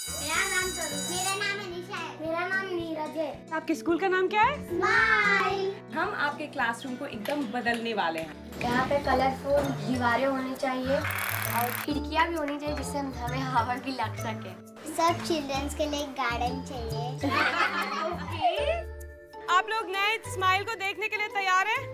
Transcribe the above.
मेरा नाम तरुण। मेरा नाम अनीशा है। मेरा नाम नीरज है। आपके स्कूल का नाम क्या है? स्माइल। हम आपके क्लासरूम को एकदम बदलने वाले हैं। यहाँ पे कलरफुल दीवारें होनी चाहिए और खिड़कियाँ भी होनी चाहिए जिससे हमें हवा भी लग सके। सब चिल्ड्रंस के लिए गार्डन चाहिए। आप लोग नए स्माइल को देखने के लिए तैयार हैं?